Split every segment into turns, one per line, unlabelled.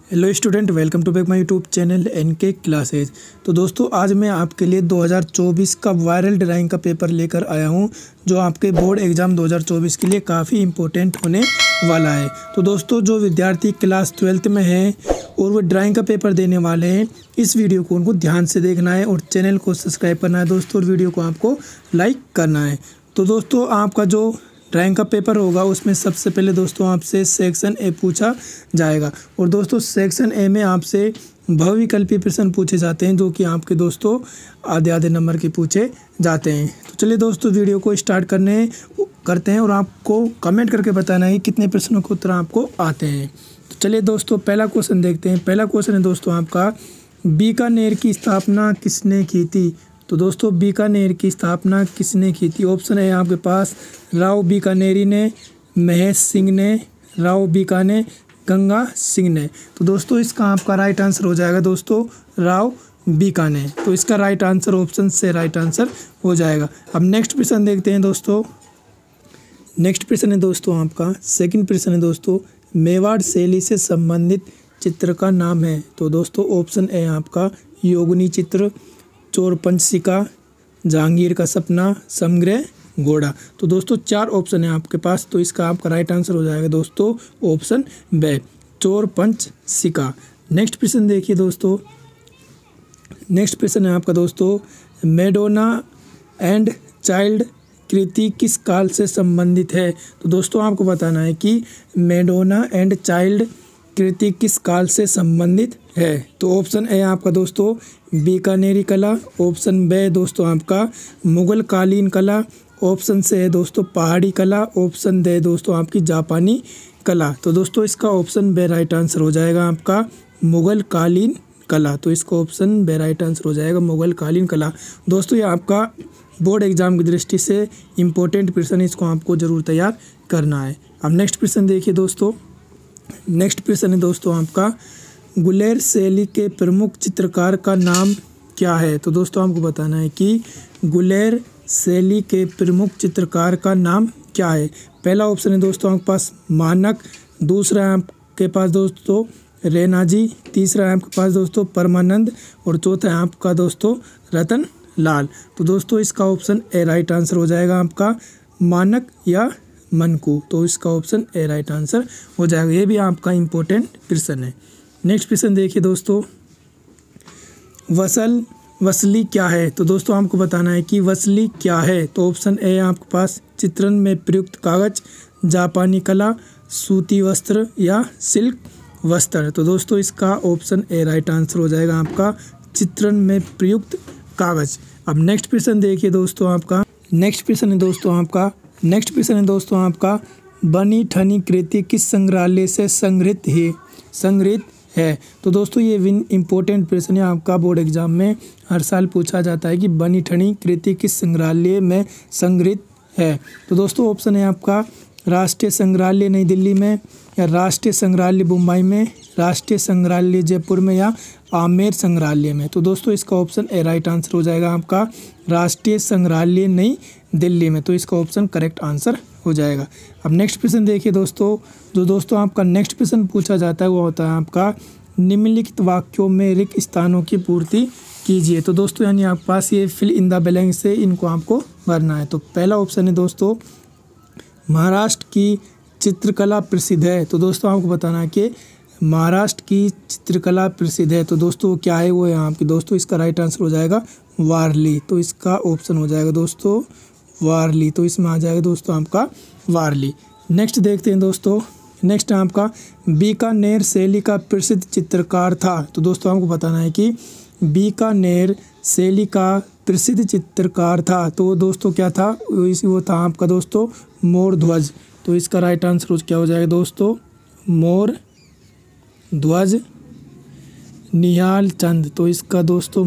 Hello student, welcome to back my YouTube channel NK classes. तो दोस्तों आज मैं आपके लिए 2024 का वायरल ड्राइंग का पेपर लेकर आया हूं, जो आपके बोर्ड एग्ज़ाम 2024 के लिए काफ़ी इम्पोर्टेंट होने वाला है। तो दोस्तों जो विद्यार्थी क्लास 12th में हैं और वो ड्राइंग का पेपर देने वाले हैं, इस वीडियो को उनको ध्यान से देखना है और चैनल को सब्सक्राइब करना है दोस्तों, और वीडियो को आपको लाइक करना है। तो दोस्तों आपका जो ड्राइंग का पेपर होगा उसमें सबसे पहले दोस्तों आपसे सेक्शन ए पूछा जाएगा। और दोस्तों सेक्शन ए में आपसे बहुविकल्पीय प्रश्न पूछे जाते हैं, जो कि आपके दोस्तों आधे आधे नंबर के पूछे जाते हैं। तो चलिए दोस्तों वीडियो को स्टार्ट करते हैं और आपको कमेंट करके बताना है कितने प्रश्नों के उत्तर आपको आते हैं। तो चलिए दोस्तों पहला क्वेश्चन देखते हैं। पहला क्वेश्चन है दोस्तों आपका, बीकानेर की स्थापना किसने की थी? तो दोस्तों बीकानेर की स्थापना किसने की थी? ऑप्शन है आपके पास राव बीकानेरी ने, महेश सिंह ने, राव बीकाने, गंगा सिंह ने। तो दोस्तों इसका आपका राइट आंसर हो जाएगा दोस्तों राव बीकाने। तो इसका राइट आंसर ऑप्शन से राइट आंसर हो जाएगा। अब नेक्स्ट प्रश्न देखते हैं दोस्तों। नेक्स्ट प्रश्न है दोस्तों आपका सेकंड प्रश्न है दोस्तों, मेवाड़ शैली से संबंधित चित्र का नाम है? तो दोस्तों ऑप्शन है आपका योगिनी चित्र, चोर पंचशिका, जहांगीर का सपना, समग्र घोड़ा। तो दोस्तों चार ऑप्शन है आपके पास, तो इसका आपका राइट आंसर हो जाएगा दोस्तों ऑप्शन बी, चोर पंचशिका। नेक्स्ट प्रश्न देखिए दोस्तों। नेक्स्ट प्रश्न है आपका दोस्तों, मैडोना एंड चाइल्ड कृति किस काल से संबंधित है? तो दोस्तों आपको बताना है कि मैडोना एंड चाइल्ड कृति किस काल से संबंधित है। तो ऑप्शन ए आपका दोस्तों बीकानेरी कला, ऑप्शन बी दोस्तों आपका मुगल कालीन कला, ऑप्शन से है दोस्तों पहाड़ी कला, ऑप्शन डी दोस्तों आपकी जापानी कला। तो दोस्तों इसका ऑप्शन बी राइट आंसर हो जाएगा आपका मुगल कालीन कला। तो इसका ऑप्शन बी राइट आंसर हो जाएगा मुगल कालीन कला। दोस्तों ये आपका बोर्ड एग्जाम की दृष्टि से इम्पोर्टेंट प्रश्न है, इसको आपको ज़रूर तैयार करना है। अब नेक्स्ट प्रश्न देखिए दोस्तों। नेक्स्ट प्रश्न है दोस्तों आपका, गुलेर शैली के प्रमुख चित्रकार का नाम क्या है? तो दोस्तों आपको बताना है कि गुलेर शैली के प्रमुख चित्रकार का नाम क्या है। पहला ऑप्शन है दोस्तों आपके पास मानक, दूसरा है आपके पास दोस्तों रैनाजी, तीसरा है आपके पास दोस्तों परमानंद, और चौथा है आपका दोस्तों रतन लाल। तो दोस्तों इसका ऑप्शन ए राइट आंसर हो जाएगा आपका मानक या मनकू। तो इसका ऑप्शन ए राइट आंसर हो जाएगा। ये भी आपका इम्पोर्टेंट प्रश्न है। नेक्स्ट प्रश्न देखिए दोस्तों, वसली क्या है? तो दोस्तों आपको बताना है कि वसली क्या है। तो ऑप्शन ए आपके पास चित्रण में प्रयुक्त कागज, जापानी कला, सूती वस्त्र या सिल्क वस्त्र। तो दोस्तों इसका ऑप्शन ए राइट आंसर हो जाएगा आपका चित्रण में प्रयुक्त कागज। अब नेक्स्ट प्रश्न देखिए दोस्तों आपका। नेक्स्ट प्रश्न है दोस्तों आपका बनी ठनी कृति किस संग्रहालय से संग्रहित है? तो दोस्तों ये इम्पोर्टेंट प्रश्न है, आपका बोर्ड एग्जाम में हर साल पूछा जाता है कि बनी ठनी कृति किस संग्रहालय में संग्रहित है। तो दोस्तों ऑप्शन है आपका राष्ट्रीय संग्रहालय नई दिल्ली में, या राष्ट्रीय संग्रहालय मुंबई में, राष्ट्रीय संग्रहालय जयपुर में, या आमेर संग्रहालय में। तो दोस्तों इसका ऑप्शन ए राइट आंसर हो जाएगा आपका राष्ट्रीय संग्रहालय नई दिल्ली में। तो इसका ऑप्शन करेक्ट आंसर हो जाएगा। अब नेक्स्ट प्रश्न देखिए दोस्तों। जो दोस्तों आपका नेक्स्ट प्रश्न पूछा जाता है वो होता है आपका निम्नलिखित वाक्यों में रिक्त स्थानों की पूर्ति कीजिए। तो दोस्तों यानी आपके पास ये फिल इन द ब्लैंक से इनको आपको भरना है। तो पहला ऑप्शन है दोस्तों महाराष्ट्र की चित्रकला प्रसिद्ध है। तो दोस्तों आपको बताना है कि महाराष्ट्र की चित्रकला प्रसिद्ध है। तो दोस्तों क्या है वो है आपकी दोस्तों, इसका राइट आंसर हो जाएगा वारली। तो इसका ऑप्शन हो जाएगा दोस्तों वारली। तो इसमें आ जाएगा दोस्तों आपका वारली। नेक्स्ट देखते हैं दोस्तों। नेक्स्ट आपका बीकानेर शैली का प्रसिद्ध चित्रकार था। तो दोस्तों आपको बताना है कि बीकानेर शैली का प्रसिद्ध चित्रकार था। तो दोस्तों क्या था वो था आपका दोस्तों मोर ध्वज। तो इसका राइट आंसर क्या हो जाएगा दोस्तों मोर ध्वज निहाल चंद। तो इसका दोस्तों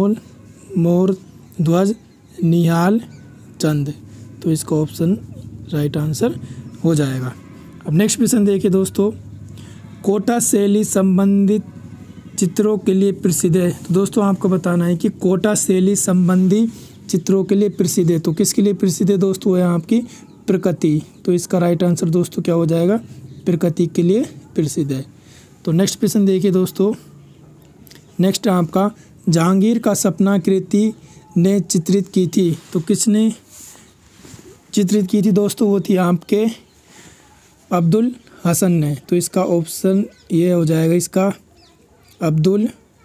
मोर ध्वज निहाल चंद। तो इसका ऑप्शन राइट आंसर हो जाएगा। अब नेक्स्ट प्रश्न देखिए दोस्तों, कोटा शैली संबंधित चित्रों के लिए प्रसिद्ध है। तो दोस्तों आपको बताना है कि कोटा शैली संबंधी चित्रों के लिए प्रसिद्ध है। तो किसके लिए प्रसिद्ध है दोस्तों? है आपकी प्रकृति। तो इसका राइट आंसर दोस्तों क्या हो जाएगा प्रकृति के लिए प्रसिद्ध है। तो नेक्स्ट प्रश्न देखिए दोस्तों, नेक्स्ट आपका जहांगीर का सपना कृति ने चित्रित की थी, तो किसने चित्रित की थी दोस्तों? वो थी आपके अब्दुल हसन ने। तो इसका ऑप्शन ये हो जाएगा इसका अब्दुल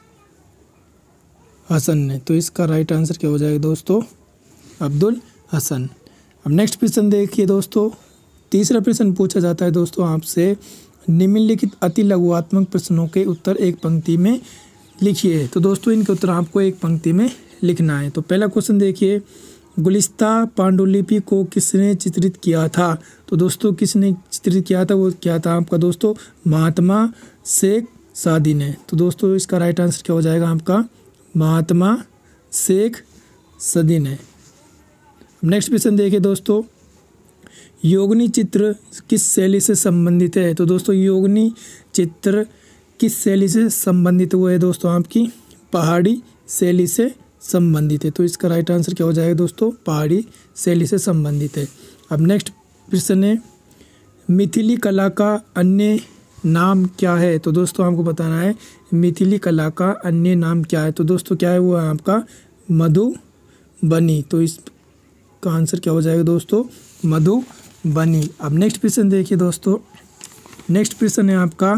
हसन ने। तो इसका राइट आंसर क्या हो जाएगा दोस्तों? अब्दुल हसन। अब नेक्स्ट प्रश्न देखिए दोस्तों, तीसरा प्रश्न पूछा जाता है दोस्तों आपसे, निम्नलिखित अति लघुआत्मक प्रश्नों के उत्तर एक पंक्ति में लिखिए। तो दोस्तों इनके उत्तर आपको एक पंक्ति में लिखना है। तो पहला क्वेश्चन देखिए, गुलिस्ता पांडुलिपि को किसने चित्रित किया था? तो दोस्तों किसने चित्रित किया था? वो क्या था आपका दोस्तों? महात्मा शेख सादी ने। तो दोस्तों इसका राइट आंसर क्या हो जाएगा आपका? महात्मा शेख सादी ने। नेक्स्ट प्रश्न देखिए दोस्तों, योगिनी चित्र किस शैली से संबंधित है? तो दोस्तों योगिनी चित्र किस शैली से संबंधित हुआ है दोस्तों? आपकी पहाड़ी शैली से संबंधित है। तो इसका राइट आंसर क्या हो जाएगा दोस्तों? पहाड़ी शैली से संबंधित है। अब नेक्स्ट प्रश्न है, मिथिली कला का अन्य नाम क्या है? तो दोस्तों आपको बताना है मिथिली कला का अन्य नाम क्या है। तो दोस्तों क्या है वो है आपका मधुबनी। तो इसका आंसर क्या हो जाएगा दोस्तों? मधुबनी। अब नेक्स्ट प्रश्न देखिए दोस्तों, नेक्स्ट प्रश्न है आपका,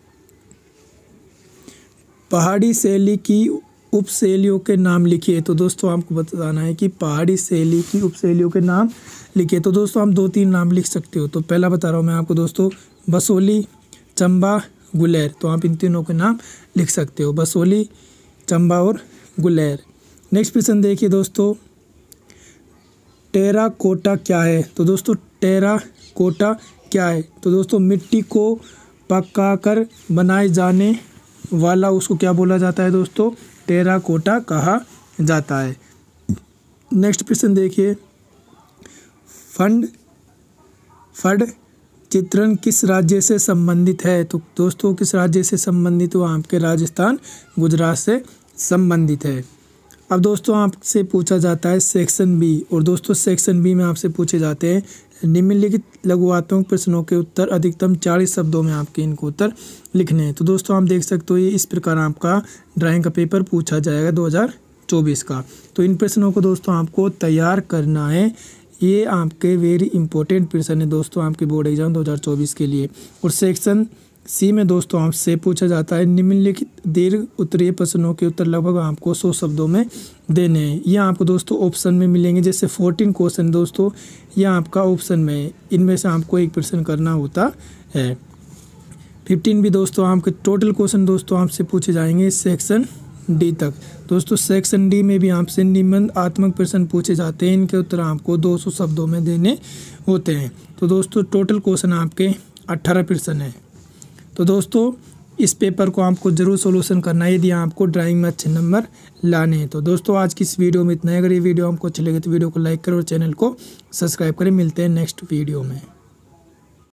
पहाड़ी शैली की उपशैलियों के नाम लिखिए। तो दोस्तों आपको बताना है कि पहाड़ी शैली की उपशैलियों के नाम लिखिए। तो दोस्तों हम 2-3 नाम लिख सकते हो। तो पहला बता रहा हूँ मैं आपको दोस्तों, बसोली, चंबा, गुलेर। तो आप इन तीनों के नाम लिख सकते हो, बसोली, चंबा और गुलेर। नेक्स्ट प्रश्न देखिए दोस्तों, टेराकोटा क्या है? तो दोस्तों टेराकोटा क्या है? तो दोस्तों मिट्टी को पकाकर बनाए जाने वाला उसको क्या बोला जाता है दोस्तों? टेराकोटा कहा जाता है। नेक्स्ट प्रश्न देखिए, फड़ चित्रण किस राज्य से संबंधित है? तो दोस्तों किस राज्य से संबंधित? वो आपके राजस्थान, गुजरात से संबंधित है। अब दोस्तों आपसे पूछा जाता है सेक्शन बी, और दोस्तों सेक्शन बी में आपसे पूछे जाते हैं निम्नलिखित लघुआत्मक प्रश्नों के उत्तर अधिकतम 40 शब्दों में आपके इनको उत्तर लिखने हैं। तो दोस्तों आप देख सकते हो ये इस प्रकार आपका ड्राइंग का पेपर पूछा जाएगा 2024 का। तो इन प्रश्नों को दोस्तों आपको तैयार करना है। ये आपके वेरी इंपॉर्टेंट प्रश्न है दोस्तों आपके बोर्ड एग्जाम 2024 के लिए। और सेक्शन सी में दोस्तों आपसे पूछा जाता है निम्नलिखित दीर्घ उत्तरीय प्रश्नों के उत्तर लगभग आपको 100 शब्दों में देने हैं। ये आपको दोस्तों ऑप्शन में मिलेंगे, जैसे 14 क्वेश्चन दोस्तों यह आपका ऑप्शन में, इनमें से आपको एक प्रश्न करना होता है। 15 भी दोस्तों आपके टोटल क्वेश्चन दोस्तों आपसे पूछे जाएंगे सेक्शन डी तक। दोस्तों सेक्शन डी में भी आपसे निबंधात्मक प्रश्न पूछे जाते हैं, इनके उत्तर आपको 200 शब्दों में देने होते हैं। तो दोस्तों टोटल क्वेश्चन आपके 18 प्रश्न हैं। तो दोस्तों इस पेपर को आपको ज़रूर सॉल्यूशन करना है यदि आपको ड्राइंग में अच्छे नंबर लाने हैं। तो दोस्तों आज की इस वीडियो में इतना है। अगर ये वीडियो आपको अच्छी लगे तो वीडियो को लाइक करें और चैनल को सब्सक्राइब करें। मिलते हैं नेक्स्ट वीडियो में।